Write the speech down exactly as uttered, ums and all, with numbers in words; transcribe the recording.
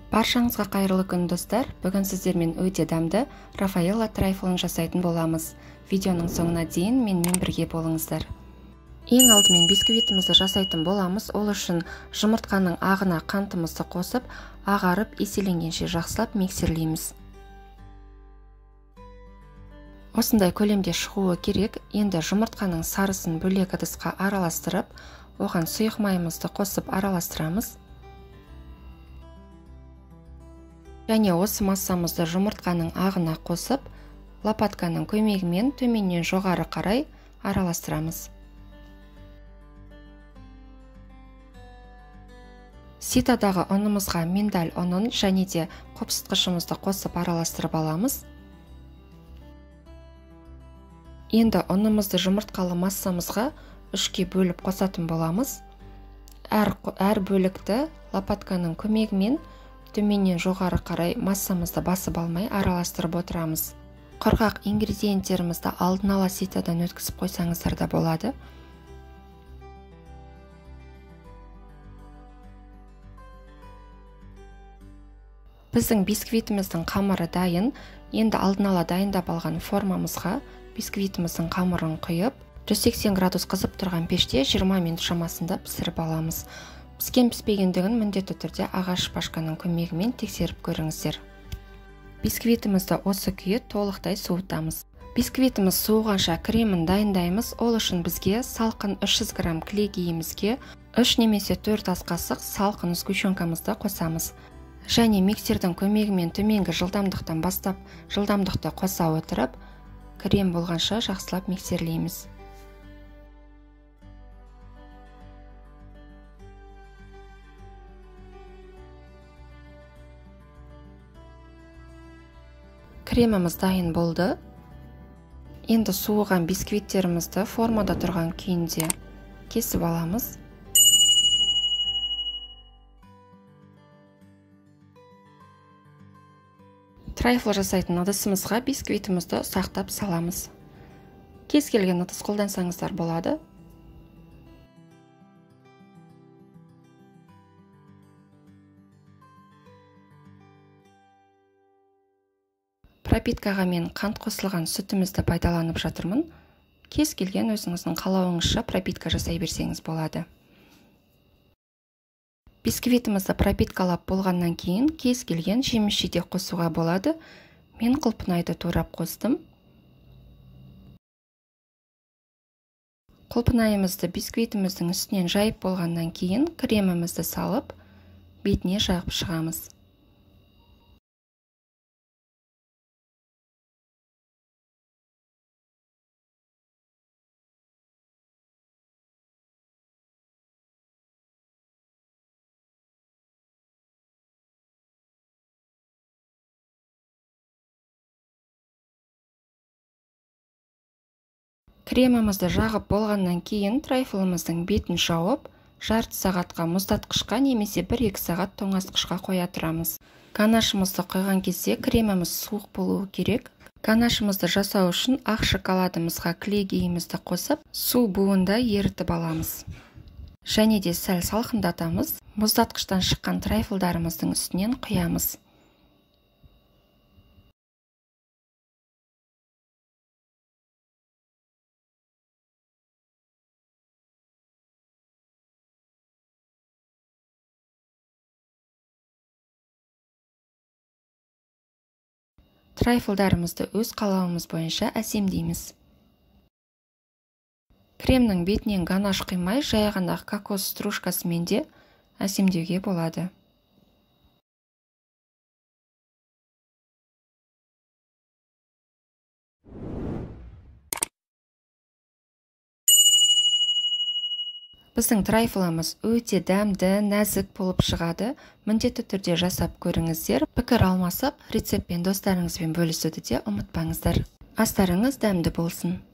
Баршаңызға қайырлы күн достар. Бүгін сіздермен өте дәмді Рафаэлло трайфлын жасайтын боламыз. Видеоның соңына дейін менімен бірге болыңыздар. Ең алдымен бисквитімізді жасайтын боламыз. Ол үшін жұмыртқаның ағына қантымызды қосып, ағарып, еселенгенше жақсылап миксерлейміз. Осындай көлемде шығуы керек. Енді жұмыртқаның сарысын бөлек ыдысқа араластырып, оған сұйық майымызды қосып араластырамыз. Және осы массамызды жұмыртқаның ағына қосып, лопатканың көмегімен төменнен жоғары қарай араластырамыз. Ситадағы ұнымызға миндаль ұнын және де қопсытқышымызды қосып араластырып аламыз. Енді ұнымызды жұмыртқалы массамызға үшке бөліп қосатын боламыз. Әр, әр бөлікті лопатканың көмегімен төменнен жоғары қарай массамызды басып алмай араластырып отырамыз. Құрғақ ингредиенттерімізді алдын ала ситадан өткізіп қойсаңыздар да болады. Біздің бисквитіміздің қамыры дайын. Енді алдын ала дайындап алған формамызға бисквитіміздің қамырын құйып, жүз сексен градус қызып тұрған пеште жиырма минут шамасында пісіріп аламыз. Піскен піспегендігін міндетті түрде ағаш шпажканың көмегімен тексеріп көріңіздер. Бисквитімізді осы күйі толықтай суытамыз. Бисквитіміз суығанша кремін дайындаймыз. Ол үшін бізге салқын үш жүз грамм кілегейімізге үш немесе төрт ас қасық салқын сгущенкамызды қосамыз. Және миксердің көмегімен төменгі жылдамдықтан бастап жылдамдықты қоса отырып, крем болғанша жақсылап миксерлейміз. Креміміз дайын болды. Енді суыған бисквиттерімізді формада тұрған күйінде кесіп аламыз. Трайфл жасайтын ыдысымызға бисквитімізді ұсақтап саламыз. Кез келген ыдыс қолдансаңыздар болады. Пропиткаға мен қант қосылған сүтімізді пайдаланып жатырмын. Кез келген өзіңіздің қалауыңызша пропитка жасай берсеңіз болады. Бисквитімізді пропиткалап болғаннан кейін кез келген жеміс жидек қосуға болады. Мен құлпынайды турап қостым. Құлпынайымызды бисквитіміздің үстінен жайып болғаннан кейін кремімізді салып, бетіне жағып шығамыз. Кремімізді жағып болғаннан кейін трайфлымыздың бетін жауып, жарты сағатқа мұздатқышқа немесе бір-екі сағат тоңазытқышқа қоя тұрамыз. Ганашымызды қойған кезде креміміз суық болуы керек. Ганашымызды жасау үшін ақ шоколадымызға кілегейімізді қосып, су буында ерітіп аламыз. Және де сәл салқындатамыз. Мұздатқыштан шыққан трайфлдарымыздың үстінен құямыз. Трайфлдарымызды өз қалауымыз бойынша әсемдейміз. Кремнің бетінен ганаш құймай, жай ғана кокос стружкасымен де әсемдеуге болады. Біздің трайфлымыз өте дәмді, нәзік болып шығады. Міндетті түрде жасап көріңіздер. Пікір алмасып, рецептпен достарыңызбен бөлісуді де ұмытпаңыздар. Астарыңыз дәмді болсын.